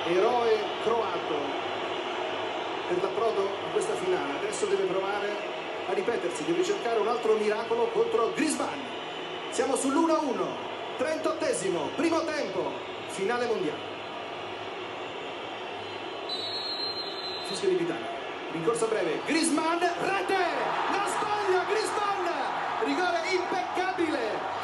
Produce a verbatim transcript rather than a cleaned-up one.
eroe croato per l'approdo a questa finale. Adesso deve provare a ripetersi, deve cercare un altro miracolo contro Griezmann. Siamo sull'uno a uno, trentottesimo, primo tempo, finale mondiale. Fischio di Vitale, rincorsa breve, Griezmann, rete, la sbaglia Griezmann, rigore impeccabile